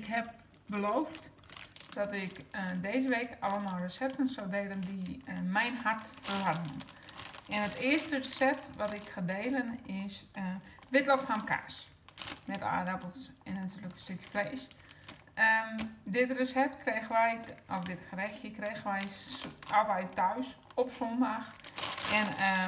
heb beloofd dat ik deze week allemaal recepten zou delen die mijn hart verwarmen. En het eerste recept wat ik ga delen is witlofhamkaas. Met aardappels en natuurlijk een stukje vlees. Dit recept kregen wij, of dit gerechtje kregen wij altijd thuis op zondag. En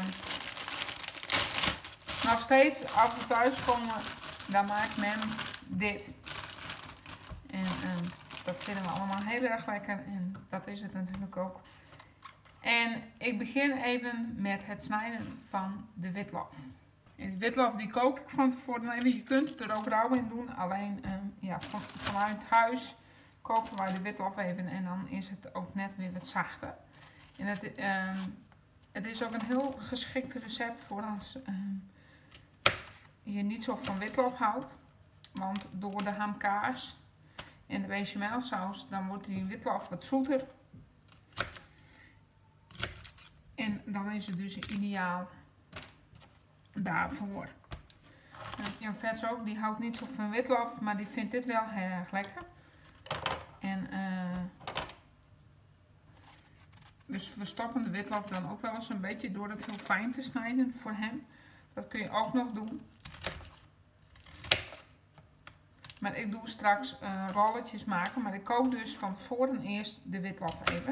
nog steeds als we thuis komen, dan maakt men dit. En dat vinden we allemaal heel erg lekker en dat is het natuurlijk ook. En ik begin even met het snijden van de witlof. En die witlof die kook ik van tevoren even. Je kunt er ook rauw in doen, alleen vanuit huis koken wij de witlof even en dan is het ook net weer wat zachter. En het is ook een heel geschikt recept voor als je niet zo van witlof houdt. Want door de hamkaas en de bechamelsaus, dan wordt die witlof wat zoeter. En dan is het dus ideaal daarvoor. Jan Vets ook, die houdt niet zo van witlof, maar die vindt dit wel heel erg lekker. En dus we stoppen de witlof dan ook wel eens een beetje door het heel fijn te snijden voor hem. Dat kun je ook nog doen. Maar ik doe straks rolletjes maken, maar ik kook dus van tevoren eerst de witlof even.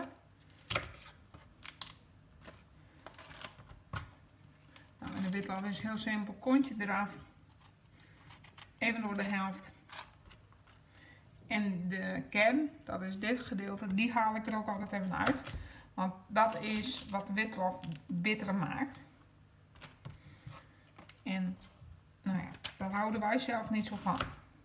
Nou, en de witlof is heel simpel, kontje eraf, even door de helft. En de kern, dat is dit gedeelte, die haal ik er ook altijd even uit. Want dat is wat de witlof bitter maakt. En nou ja, daar houden wij zelf niet zo van.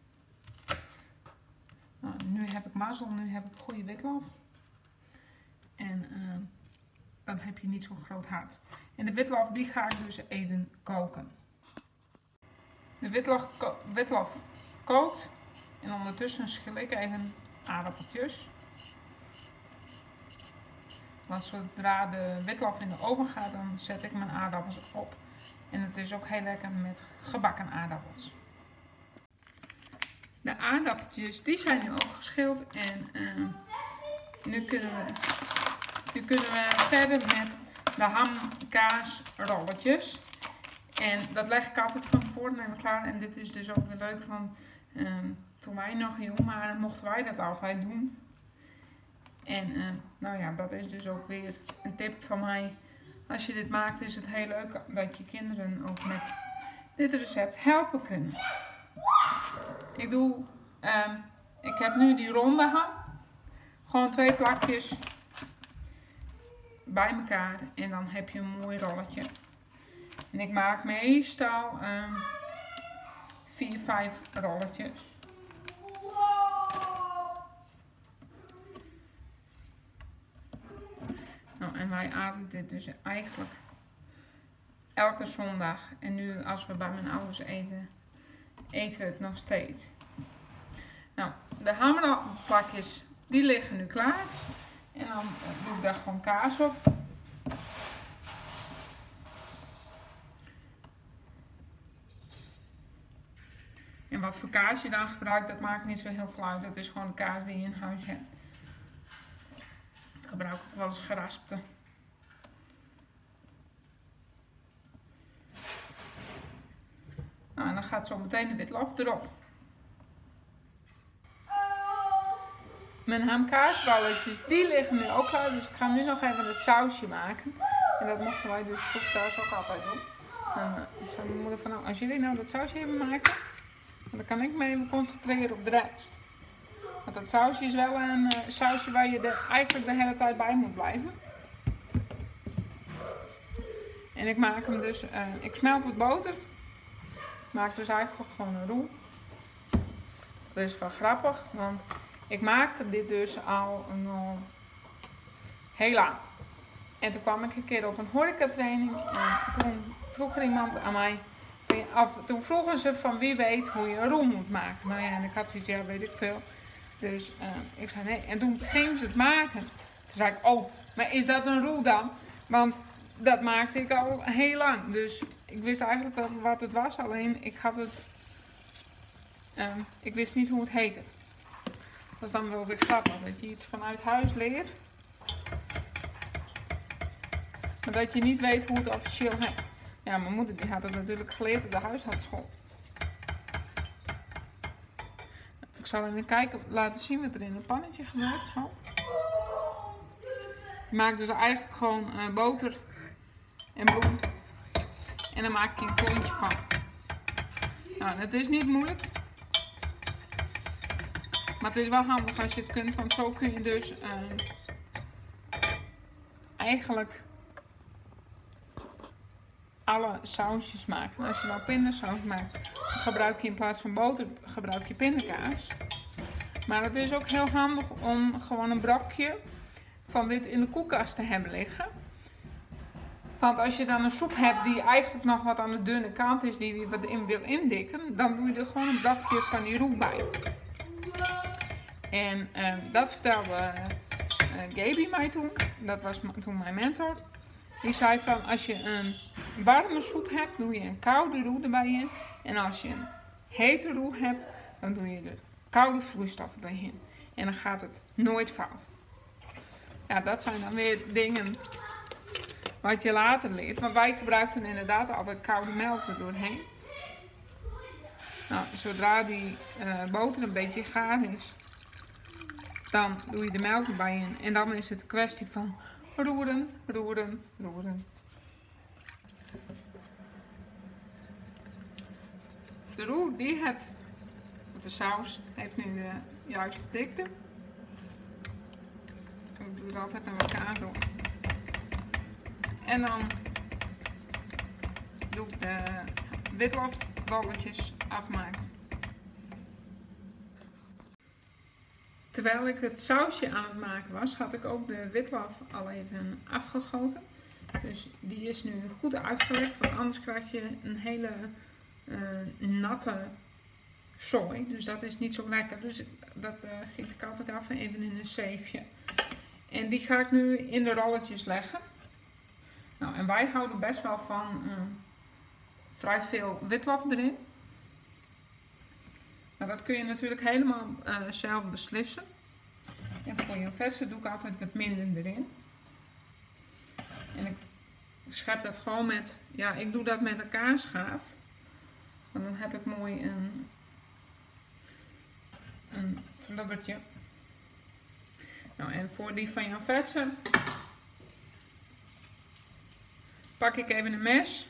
Nou, nu heb ik mazzel, nu heb ik goede witlof. En dan heb je niet zo'n groot hart. En de witlof die ga ik dus even koken. De witlof kookt. En ondertussen schil ik even aardappeltjes. Want zodra de witlof in de oven gaat, dan zet ik mijn aardappels op. En het is ook heel lekker met gebakken aardappels. De aardappeltjes die zijn nu ook geschild en nu kunnen we verder met de hamkaasrolletjes. En dat leg ik altijd van tevoren even klaar. En dit is dus ook weer leuk, want toen wij nog jong waren mochten wij dat altijd doen. En nou ja, dat is dus ook weer een tip van mij. Als je dit maakt is het heel leuk dat je kinderen ook met dit recept helpen kunnen. Ik heb nu die ronde ham. Gewoon 2 plakjes bij elkaar en dan heb je een mooi rolletje. En ik maak meestal 4, 5 rolletjes. Nou, en wij aten dit dus eigenlijk elke zondag. En nu als we bij mijn ouders eten, eten we het nog steeds. Nou, de hamplakjes die liggen nu klaar. En dan doe ik daar gewoon kaas op. En wat voor kaas je dan gebruikt, dat maakt niet zo heel veel uit. Dat is gewoon de kaas die je in huis hebt. Ik gebruik ook wel eens geraspte. Nou, en dan gaat zo meteen de witlof erop. Mijn hamkaasballetjes, die liggen nu ook klaar. Dus ik ga nu nog even het sausje maken. En dat mochten wij dus vroeg thuis ook altijd doen. Ik zei mijn moeder van, nou, als jullie nou dat sausje even maken, dan kan ik me even concentreren op de rest. Want dat sausje is wel een sausje waar je eigenlijk de hele tijd bij moet blijven. En ik maak hem dus, ik smelt wat boter. Maak dus eigenlijk gewoon een roux. Dat is wel grappig, want ik maakte dit dus al heel lang. En toen kwam ik een keer op een horecatraining en toen vroeg er iemand aan mij, toen vroegen ze van wie weet hoe je een roux moet maken. Nou ja, en ik had zoiets, ja, weet ik veel. Dus ik zei nee. En toen gingen ze het maken. Toen zei ik, oh, maar is dat een roux dan? Want dat maakte ik al heel lang. Dus ik wist eigenlijk wel wat het was. Alleen ik had het, ik wist niet hoe het heette. Dat is dan wel weer grappig, dat je iets vanuit huis leert. Maar dat je niet weet hoe het officieel heet. Ja, mijn moeder die had het natuurlijk geleerd op de huishoudschool. Ik zal even kijken, laten zien wat er in een pannetje gebeurt. Zo. Je maakt dus eigenlijk gewoon boter en bloem. En dan maak je een klontje van. Nou, het is niet moeilijk. Maar het is wel handig als je het kunt. Want zo kun je dus eigenlijk alle sausjes maken. Als je nou pindasaus maakt, dan gebruik je in plaats van boter gebruik je pindakaas. Maar het is ook heel handig om gewoon een brokje van dit in de koelkast te hebben liggen. Want als je dan een soep hebt die eigenlijk nog wat aan de dunne kant is, die je wat in wil indikken, dan doe je er gewoon een brokje van die roux bij. En dat vertelde Gaby mij toen. Dat was toen mijn mentor. Die zei van, als je een warme soep hebt, doe je een koude roux erbij in. En als je een hete roux hebt, dan doe je de koude vloeistoffen bij in. En dan gaat het nooit fout. Ja, dat zijn dan weer dingen wat je later leert. Want wij gebruikten inderdaad altijd koude melk er doorheen. Nou, zodra die boter een beetje gaar is, dan doe je de melk erbij in. En dan is het een kwestie van roeren, roeren, roeren. De roux, de saus heeft nu de juiste dikte. Ik doe het altijd naar elkaar door. En dan doe ik de witlofballetjes afmaken. Terwijl ik het sausje aan het maken was, had ik ook de witlof al even afgegoten. Dus die is nu goed uitgelekt, want anders krijg je een hele natte zooi. Dus dat is niet zo lekker. Dus dat giet ik altijd af even in een zeefje. En die ga ik nu in de rolletjes leggen. Nou, en wij houden best wel van vrij veel witlof erin. Maar dat kun je natuurlijk helemaal zelf beslissen. En voor je verse doe ik altijd wat minder erin. En ik schep dat gewoon met, ja, ik doe dat met een kaasschaaf. Want dan heb ik mooi een flubbertje. Nou, en voor die van Jan Vetsen pak ik even een mes.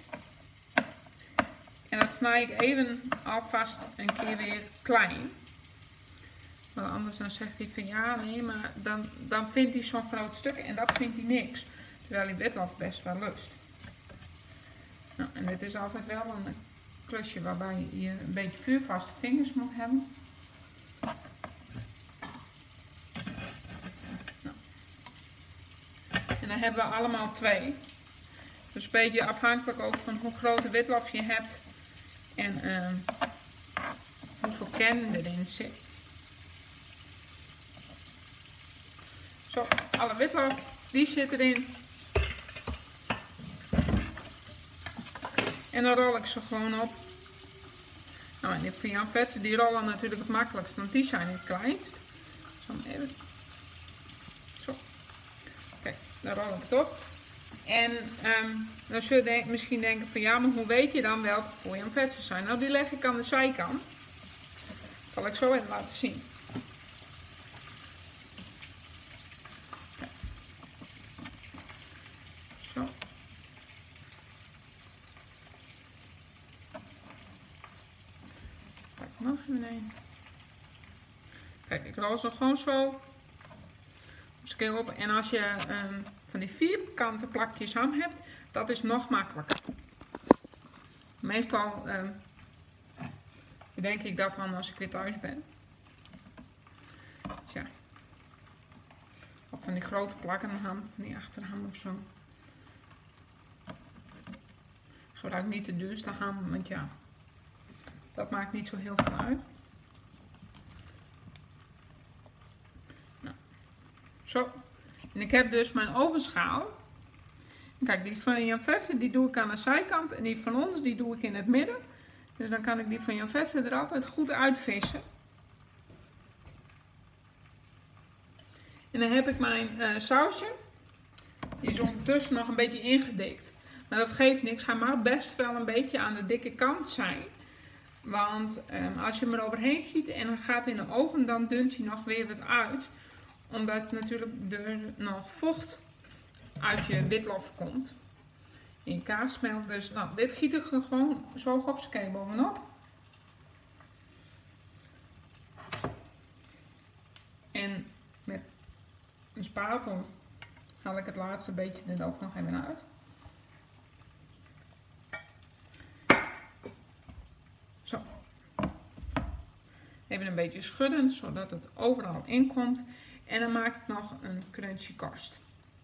En dat snij ik even alvast een keer weer klein. Want anders dan zegt hij van ja, nee, maar dan vindt hij zo'n groot stuk en dat vindt hij niks. Terwijl hij witlof best wel lust. Nou, en dit is altijd wel een klusje waarbij je een beetje vuurvaste vingers moet hebben. Nou. En dan hebben we allemaal 2. Dus een beetje afhankelijk ook van hoe groot de witlof je hebt. En hoeveel kern erin zit. Zo, alle witlof, die zit erin. En dan rol ik ze gewoon op. Nou, en die van Jan Vetsen, die rollen natuurlijk het makkelijkst, want die zijn het kleinst. Zo, even. Zo. Kijk, dan rol ik het op. En dan zul je misschien denken van ja, maar hoe weet je dan welke voor Jan Vetsen zijn? Nou, die leg ik aan de zijkant. Dat zal ik zo even laten zien. Kijk. Zo. Kijk, nog even een. Kijk, ik rol ze gewoon zo. Scale op. En als je van die vierkante plakjes ham hebt, dat is nog makkelijker. Meestal bedenk ik dat dan als ik weer thuis ben. Dus ja. Of van die grote plakken ham, van die achterham of zo. Ik gebruik niet de duurste ham, want ja, dat maakt niet zo heel veel uit. Nou, zo. En ik heb dus mijn ovenschaal. Kijk, die van Jan Vetsen die doe ik aan de zijkant. En die van ons die doe ik in het midden. Dus dan kan ik die van Jan Vetsen er altijd goed uitvissen. En dan heb ik mijn sausje. Die is ondertussen nog een beetje ingedikt. Maar dat geeft niks. Hij mag best wel een beetje aan de dikke kant zijn. Want als je hem er overheen giet en dan gaat in de oven, dan dunt hij nog weer wat uit. Omdat natuurlijk er nog vocht uit je witlof komt. In kaas smelt. Dus nou, dit giet ik er gewoon zo hopsakee bovenop. En met een spatel haal ik het laatste beetje er ook nog even uit. Zo. Even een beetje schudden, zodat het overal in komt. En dan maak ik nog een crunchy korst.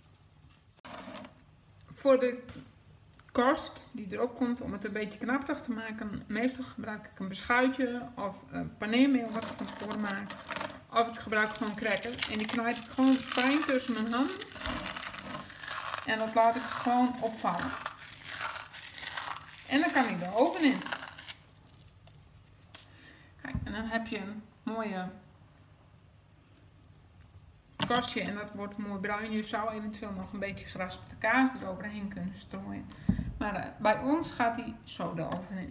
Voor de korst die erop komt, om het een beetje knapperig te maken, meestal gebruik ik een beschuitje of paneermeel wat ik van tevoren maak. Of ik gebruik gewoon crackers. En die knijp ik gewoon fijn tussen mijn handen. En dat laat ik gewoon opvallen. En dan kan ik de oven in. Kijk, en dan heb je een mooie korstje en dat wordt mooi bruin. Je zou eventueel nog een beetje geraspte kaas eroverheen kunnen strooien. Maar bij ons gaat die zo de oven in.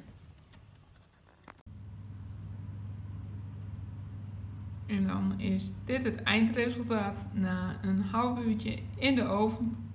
En dan is dit het eindresultaat na een half uurtje in de oven.